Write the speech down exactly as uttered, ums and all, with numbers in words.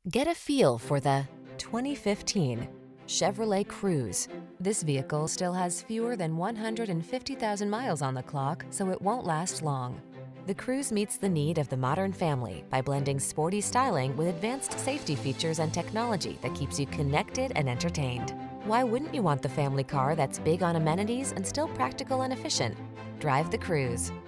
Get a feel for the twenty fifteen Chevrolet Cruze. This vehicle still has fewer than one hundred fifty thousand miles on the clock, so it won't last long. The Cruze meets the need of the modern family by blending sporty styling with advanced safety features and technology that keeps you connected and entertained. Why wouldn't you want the family car that's big on amenities and still practical and efficient? Drive the Cruze.